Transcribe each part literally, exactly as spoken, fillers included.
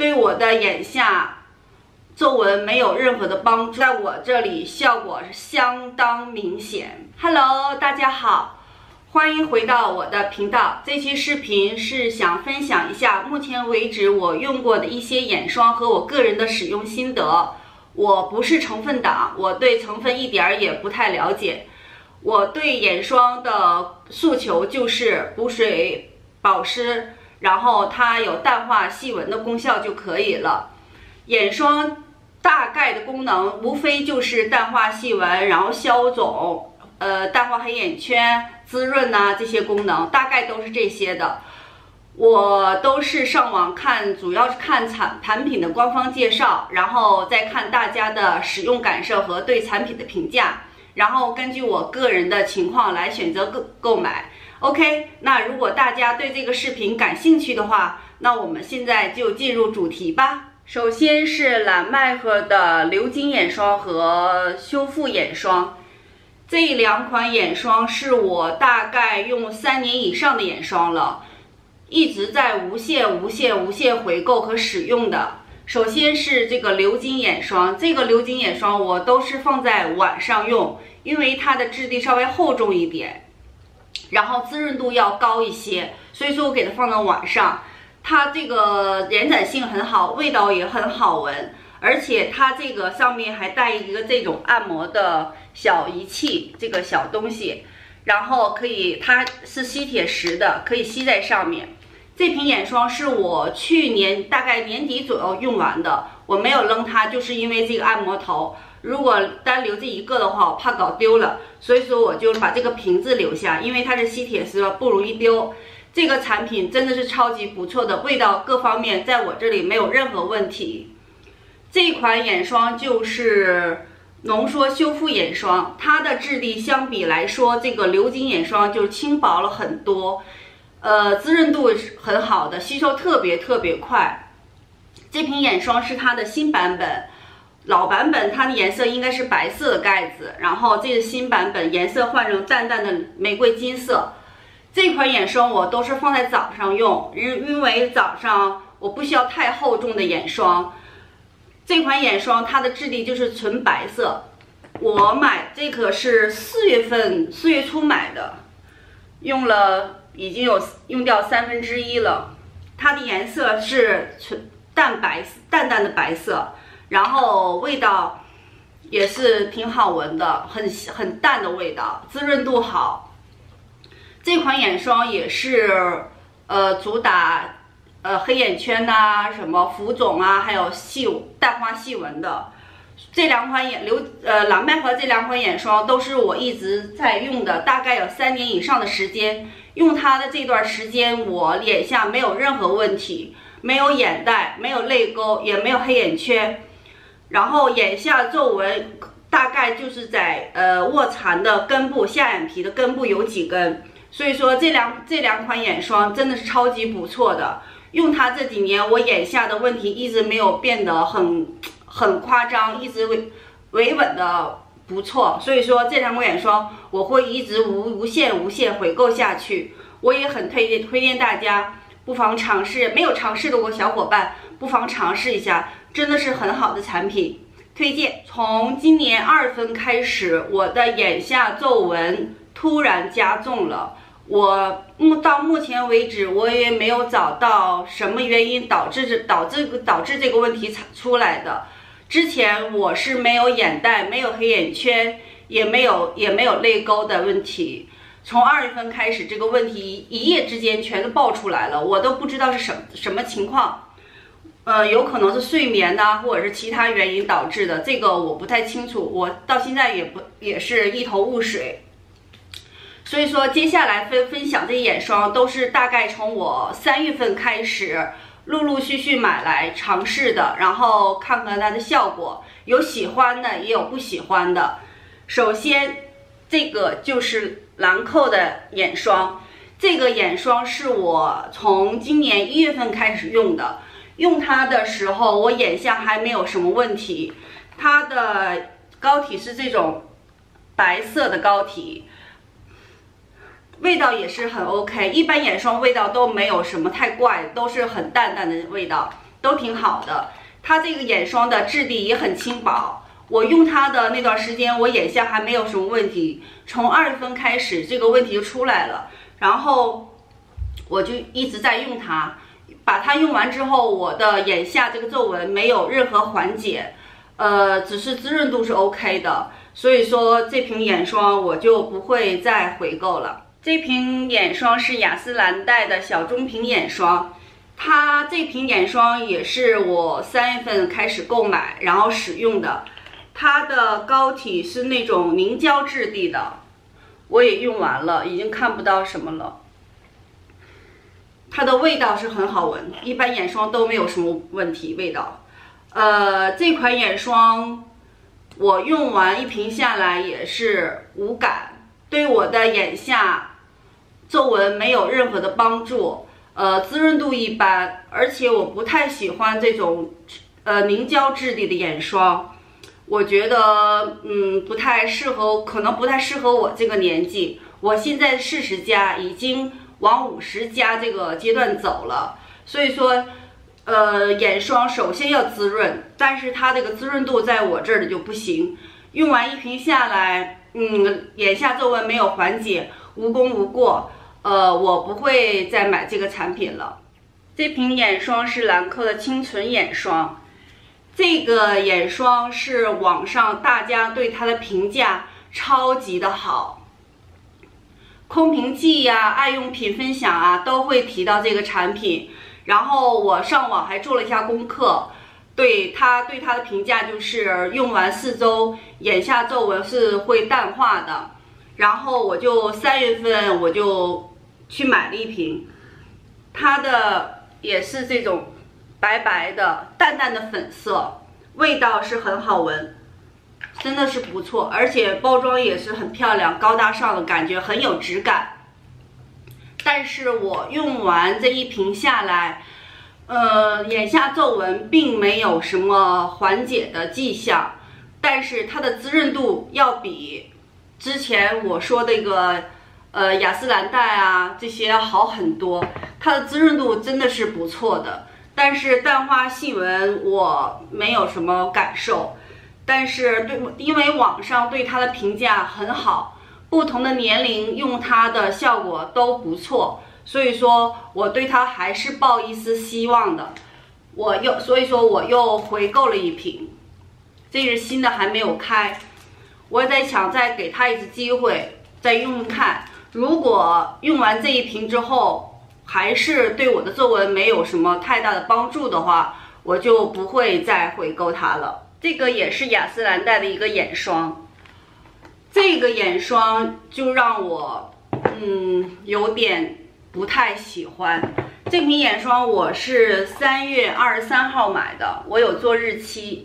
对我的眼下皱纹没有任何的帮助，在我这里效果是相当明显。Hello， 大家好，欢迎回到我的频道。这期视频是想分享一下目前为止我用过的一些眼霜和我个人的使用心得。我不是成分党，我对成分一点儿也不太了解。我对眼霜的诉求就是补水保湿，然后它有淡化细纹的功效就可以了。眼霜大概的功能无非就是淡化细纹，然后消肿，呃，淡化黑眼圈、滋润呐、啊、这些功能，大概都是这些的。我都是上网看，主要是看产产品的官方介绍，然后再看大家的使用感受和对产品的评价，然后根据我个人的情况来选择购购买。OK， 那如果大家对这个视频感兴趣的话，那我们现在就进入主题吧。首先是蓝麦赫的流金眼霜和修复眼霜，这两款眼霜是我大概用三年以上的眼霜了，一直在无限无限无限回购和使用的。首先是这个流金眼霜，这个流金眼霜我都是放在晚上用，因为它的质地稍微厚重一点，然后滋润度要高一些，所以说我给它放到晚上。它这个延展性很好，味道也很好闻，而且它这个上面还带一个这种按摩的小仪器，这个小东西，然后可以，它是吸铁石的，可以吸在上面。这瓶眼霜是我去年大概年底左右用完的，我没有扔它，就是因为这个按摩头，如果单留这一个的话，我怕搞丢了，所以说我就把这个瓶子留下，因为它是吸铁石不容易丢。这个产品真的是超级不错的，味道各方面在我这里没有任何问题。这款眼霜就是浓缩修复眼霜，它的质地相比来说，这个流金眼霜就是轻薄了很多，呃，滋润度很好的，吸收特别特别快。这瓶眼霜是它的新版本，老版本它的颜色应该是白色的盖子，然后这个新版本颜色换成淡淡的玫瑰金色。这款眼霜我都是放在早上用，因因为早上我不需要太厚重的眼霜。这款眼霜它的质地就是纯白色，我买这个是四月份四月初买的，用了已经有用掉三分之一了。它的颜色是纯淡白淡淡的白色，然后味道也是挺好闻的，很很淡的味道，滋润度好。这款眼霜也是，呃，主打呃黑眼圈呐、啊、什么浮肿啊，还有细淡化细纹的。这两款眼流呃蓝麦和这两款眼霜都是我一直在用的，大概有三年以上的时间。用它的这段时间，我脸下没有任何问题，没有眼袋，没有泪沟，也没有黑眼圈。然后眼下皱纹大概就是在呃卧蚕的根部、下眼皮的根部有几根。所以说这两这两款眼霜真的是超级不错的，用它这几年我眼下的问题一直没有变得很很夸张，一直维维稳的不错。所以说这两款眼霜我会一直无无限无限回购下去，我也很推荐推荐大家不妨尝试，没有尝试的我小伙伴不妨尝试一下，真的是很好的产品，推荐。从今年二月份开始，我的眼下皱纹突然加重了。我目到目前为止，我也没有找到什么原因导致这导致导致这个问题出来的。之前我是没有眼袋，没有黑眼圈，也没有也没有泪沟的问题。从二月份开始，这个问题一夜之间全都爆出来了，我都不知道是什么什么情况。呃，有可能是睡眠呐、啊，或者是其他原因导致的，这个我不太清楚，我到现在也不也是一头雾水。所以说，接下来分分享这些眼霜都是大概从我三月份开始，陆陆续续买来尝试的，然后看看它的效果，有喜欢的，也有不喜欢的。首先，这个就是兰蔻的眼霜，这个眼霜是我从今年一月份开始用的，用它的时候我眼下还没有什么问题，它的膏体是这种白色的膏体。味道也是很 OK， 一般眼霜味道都没有什么太怪，都是很淡淡的味道。 都挺好的。它这个眼霜的质地也很轻薄，我用它的那段时间，我眼下还没有什么问题。从二月份开始，这个问题就出来了，然后我就一直在用它。把它用完之后，我的眼下这个皱纹没有任何缓解，呃，只是滋润度是 OK 的。所以说这瓶眼霜我就不会再回购了。这瓶眼霜是雅诗兰黛的小棕瓶眼霜。它这瓶眼霜也是我三月份开始购买，然后使用的。它的膏体是那种凝胶质地的，我也用完了，已经看不到什么了。它的味道是很好闻，一般眼霜都没有什么问题味道。呃，这款眼霜我用完一瓶下来也是无感，对我的眼下皱纹没有任何的帮助。呃，滋润度一般，而且我不太喜欢这种呃凝胶质地的眼霜，我觉得嗯不太适合，可能不太适合我这个年纪。我现在四十加，已经往五十加这个阶段走了，所以说，呃，眼霜首先要滋润，但是它这个滋润度在我这里就不行。用完一瓶下来，嗯，眼下皱纹没有缓解，无功无过。呃，我不会再买这个产品了。这瓶眼霜是兰蔻的清纯眼霜，这个眼霜是网上大家对它的评价超级的好，空瓶记呀、啊、爱用品分享啊都会提到这个产品。然后我上网还做了一下功课，对它对它的评价就是用完四周，眼下皱纹是会淡化的。然后我就三月份我就去买了一瓶，它的也是这种白白的淡淡的粉色，味道是很好闻，真的是不错，而且包装也是很漂亮，高大上的感觉，很有质感。但是我用完这一瓶下来，呃，眼下皱纹并没有什么缓解的迹象，但是它的滋润度要比之前我说的一个呃雅诗兰黛啊这些好很多，它的滋润度真的是不错的。但是淡化细纹我没有什么感受，但是对，因为网上对它的评价很好，不同的年龄用它的效果都不错，所以说我对它还是抱一丝希望的。我又所以说我又回购了一瓶，这是新的还没有开，我在想再给它一次机会，再用用看。如果用完这一瓶之后还是对我的皱纹没有什么太大的帮助的话，我就不会再回购它了。这个也是雅诗兰黛的一个眼霜，这个眼霜就让我嗯有点不太喜欢。这瓶眼霜我是三月二十三号买的，我有做日期，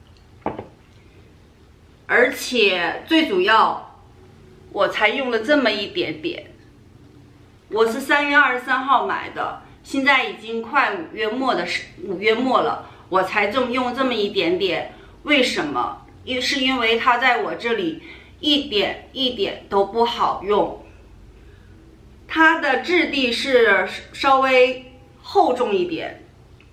而且最主要我才用了这么一点点。我是三月二十三号买的，现在已经快五月末的五月末了，我才这么用这么一点点。为什么？因是因为它在我这里一点一点都不好用。它的质地是稍微厚重一点，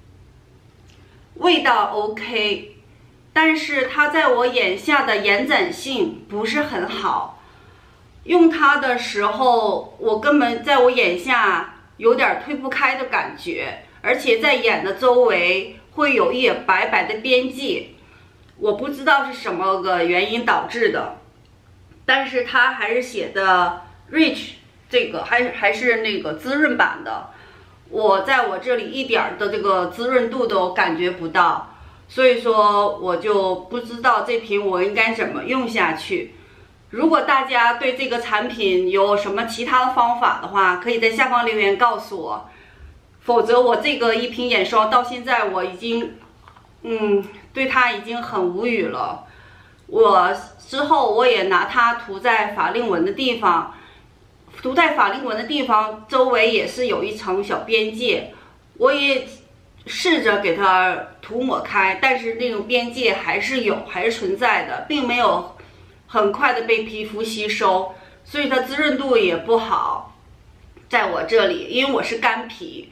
味道 OK， 但是它在我眼下的延展性不是很好。用它的时候，我根本在我眼下有点推不开的感觉，而且在眼的周围会有一点白白的边界，我不知道是什么个原因导致的。但是它还是写的 Rich， 这个还还是那个滋润版的，我在我这里一点的这个滋润度都感觉不到，所以说我就不知道这瓶我应该怎么用下去。如果大家对这个产品有什么其他的方法的话，可以在下方留言告诉我，否则我这个一瓶眼霜到现在我已经嗯对它已经很无语了。我之后我也拿它涂在法令纹的地方，涂在法令纹的地方周围也是有一层小边界，我也试着给它涂抹开，但是那种边界还是有，还是存在的，并没有很快的被皮肤吸收，所以它滋润度也不好。在我这里，因为我是干皮，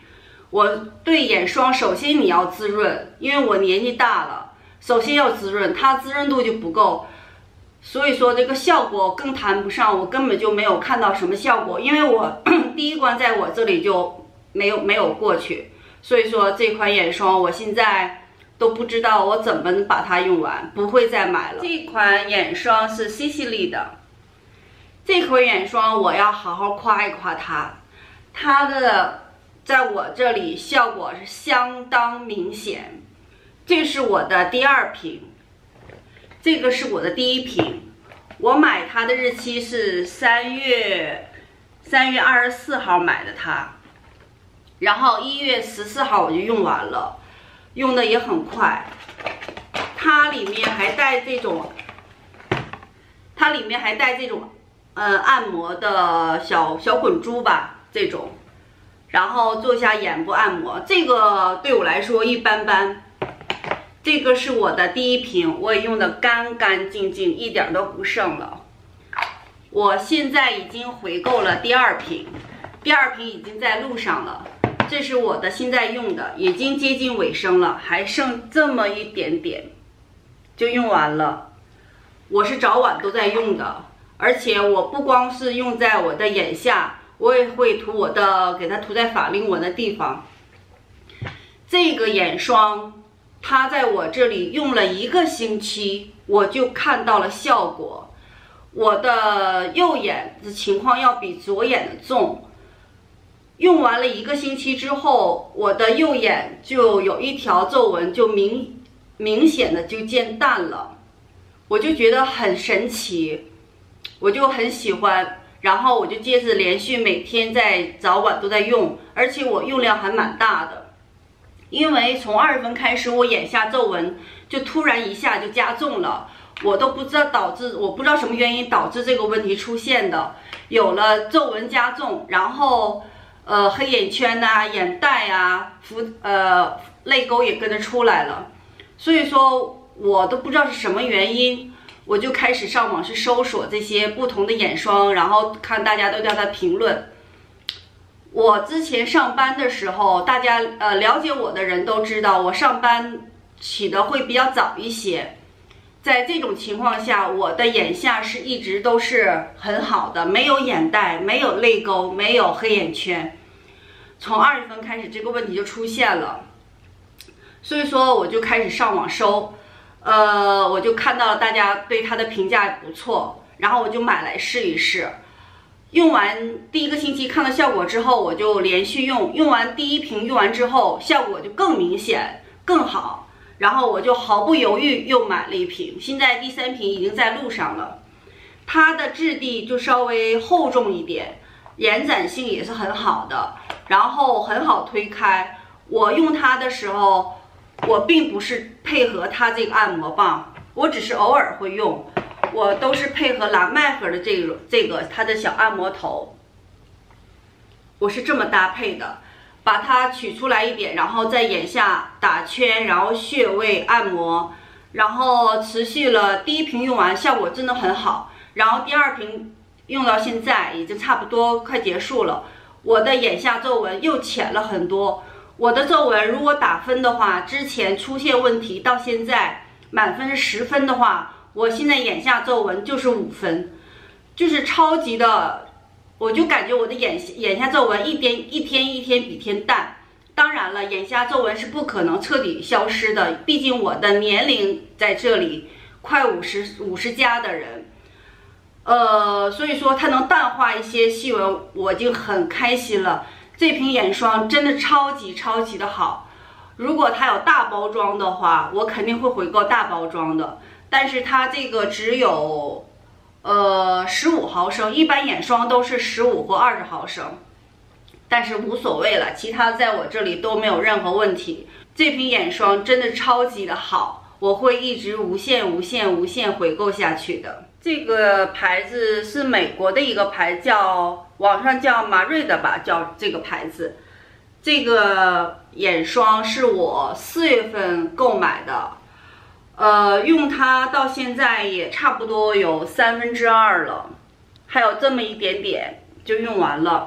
我对眼霜，首先你要滋润，因为我年纪大了，首先要滋润，它滋润度就不够，所以说这个效果更谈不上，我根本就没有看到什么效果，因为我第一关在我这里就没有没有过去，所以说这款眼霜我现在都不知道我怎么把它用完，不会再买了。这款眼霜是西西莉的，这款眼霜我要好好夸一夸它，它的在我这里效果是相当明显。这是我的第二瓶，这个是我的第一瓶。我买它的日期是三月三月二十四号买的它，然后一月十四号我就用完了，用的也很快。它里面还带这种，它里面还带这种呃按摩的小小滚珠吧，这种。然后做一下眼部按摩，这个对我来说一般般。这个是我的第一瓶，我也用的干干净净，一点都不剩了。我现在已经回购了第二瓶，第二瓶已经在路上了。这是我的现在用的，已经接近尾声了，还剩这么一点点就用完了。我是早晚都在用的，而且我不光是用在我的眼下，我也会涂我的，给它涂在法令纹的地方。这个眼霜它在我这里用了一个星期，我就看到了效果。我的右眼的情况要比左眼的重，用完了一个星期之后，我的右眼就有一条皱纹就明明显的就见淡了，我就觉得很神奇，我就很喜欢。然后我就接着连续每天在早晚都在用，而且我用量还蛮大的，因为从二月份开始，我眼下皱纹就突然一下就加重了，我都不知道导致，我不知道什么原因导致这个问题出现的，有了皱纹加重，然后呃黑眼圈呐、啊、眼袋啊、浮呃泪沟也跟着出来了，所以说我都不知道是什么原因。我就开始上网去搜索这些不同的眼霜，然后看大家都叫它评论。我之前上班的时候，大家呃了解我的人都知道，我上班起的会比较早一些。在这种情况下，我的眼下是一直都是很好的，没有眼袋，没有泪沟，没有黑眼圈。从二月份开始，这个问题就出现了，所以说我就开始上网搜。呃，我就看到了大家对它的评价不错，然后我就买来试一试。用完第一个星期看到效果之后，我就连续用，用完第一瓶用完之后，效果就更明显、更好。然后我就毫不犹豫又买了一瓶，现在第三瓶已经在路上了。它的质地就稍微厚重一点，延展性也是很好的，然后很好推开。我用它的时候，我并不是配合它这个按摩棒，我只是偶尔会用，我都是配合蓝麦盒的这个这个它的小按摩头，我是这么搭配的，把它取出来一点，然后在眼下打圈，然后穴位按摩，然后持续了第一瓶用完，效果真的很好，然后第二瓶用到现在已经差不多快结束了，我的眼下皱纹又浅了很多。我的皱纹如果打分的话，之前出现问题到现在满分是十分的话，我现在眼下皱纹就是五分，就是超级的，我就感觉我的眼眼下皱纹一天一天一天比天淡。当然了，眼下皱纹是不可能彻底消失的，毕竟我的年龄在这里快五十五十加的人，呃，所以说它能淡化一些细纹，我就很开心了。这瓶眼霜真的超级超级的好，如果它有大包装的话，我肯定会回购大包装的。但是它这个只有，呃，十五毫升，一般眼霜都是十五或二十毫升，但是无所谓了，其他在我这里都没有任何问题。这瓶眼霜真的超级的好，我会一直无限无限无限回购下去的。这个牌子是美国的一个牌子，叫网上叫马瑞的吧，叫这个牌子。这个眼霜是我四月份购买的，呃，用它到现在也差不多有三分之二了，还有这么一点点就用完了。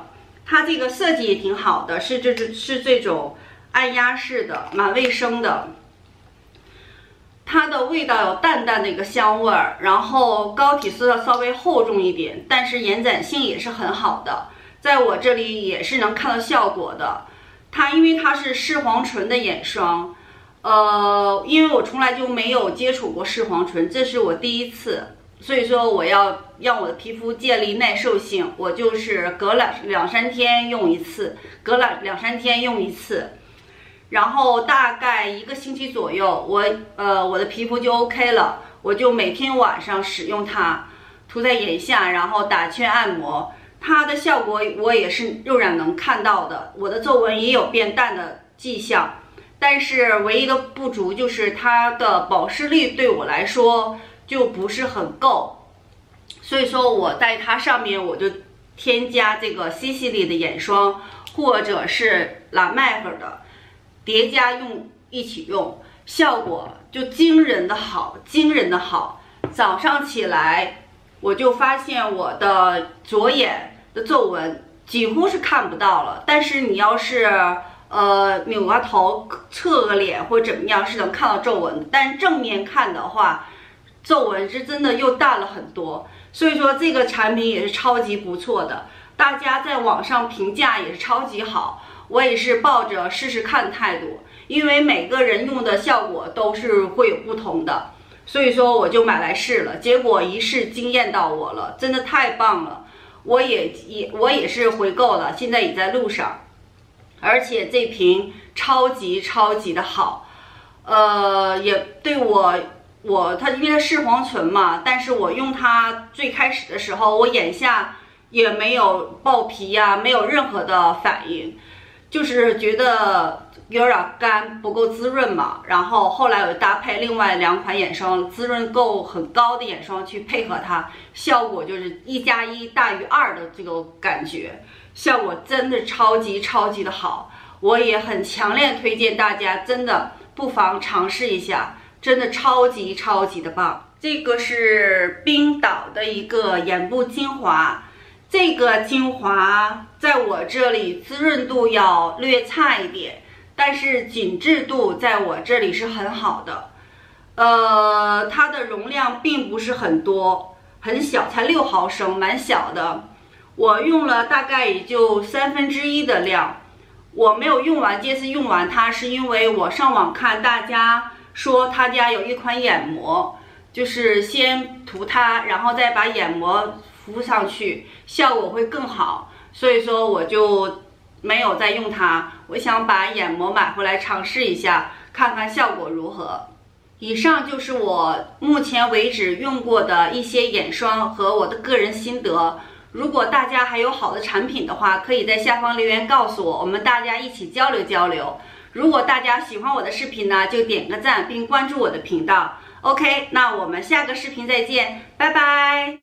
它这个设计也挺好的，是这是是这种按压式的，蛮卫生的。它的味道有淡淡的一个香味儿，然后膏体色稍微厚重一点，但是延展性也是很好的，在我这里也是能看到效果的。它因为它是视黄醇的眼霜，呃，因为我从来就没有接触过视黄醇，这是我第一次，所以说我要让我的皮肤建立耐受性，我就是隔两两三天用一次，隔了两三天用一次。然后大概一个星期左右，我呃我的皮肤就 OK 了，我就每天晚上使用它，涂在眼下，然后打圈按摩，它的效果我也是仍然能看到的，我的皱纹也有变淡的迹象，但是唯一的不足就是它的保湿力对我来说就不是很够，所以说我在它上面我就添加这个 C C 里的眼霜，或者是La Mer的。叠加用一起用，效果就惊人的好，惊人的好。早上起来我就发现我的左眼的皱纹几乎是看不到了，但是你要是呃扭个头、侧个脸或者怎么样是能看到皱纹的，但是正面看的话，皱纹是真的又淡了很多。所以说这个产品也是超级不错的，大家在网上评价也是超级好。我也是抱着试试看态度，因为每个人用的效果都是会有不同的，所以说我就买来试了，结果一试惊艳到我了，真的太棒了。我也也我也是回购了，现在也在路上，而且这瓶超级超级的好，呃，也对我我它因为它视黄醇嘛，但是我用它最开始的时候，我眼下也没有爆皮呀、啊，没有任何的反应。就是觉得有点干，不够滋润嘛。然后后来我搭配另外两款眼霜，滋润够很高的眼霜去配合它，效果就是一加一大于二的这个感觉，效果真的超级超级的好。我也很强烈推荐大家，真的不妨尝试一下，真的超级超级的棒。这个是冰岛的一个眼部精华。这个精华在我这里滋润度要略差一点，但是紧致度在我这里是很好的。呃，它的容量并不是很多，很小，才六毫升，蛮小的。我用了大概也就三分之一的量，我没有用完。这次用完它是因为我上网看大家说他家有一款眼膜，就是先涂它，然后再把眼膜敷上去，效果会更好，所以说我就没有再用它。我想把眼膜买回来尝试一下，看看效果如何。以上就是我目前为止用过的一些眼霜和我的个人心得。如果大家还有好的产品的话，可以在下方留言告诉我，我们大家一起交流交流。如果大家喜欢我的视频呢，就点个赞并关注我的频道。OK， 那我们下个视频再见，拜拜。